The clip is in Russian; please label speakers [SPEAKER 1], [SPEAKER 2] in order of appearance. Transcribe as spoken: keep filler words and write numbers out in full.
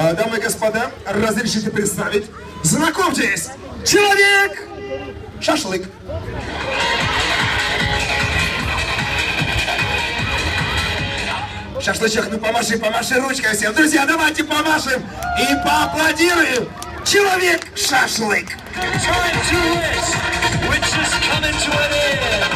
[SPEAKER 1] Дамы и господа, разрешите представить. Знакомьтесь, человек шашлык. Шашлычок, ну помаши, помаши ручкой всем. Друзья, давайте помашем и поаплодируем. Человек шашлык.
[SPEAKER 2] Time to rest, which is coming to an end.